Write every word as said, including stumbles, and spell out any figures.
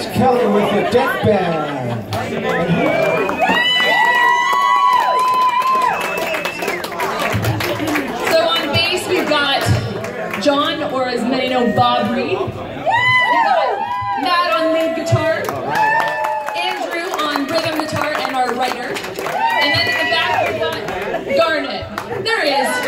That's Kelly with the Dent Band. So on bass we've got John, or as many know, Bob Reed. We've got Matt on lead guitar, Andrew on rhythm guitar and our writer. And then in the back we've got Garnet. There he is.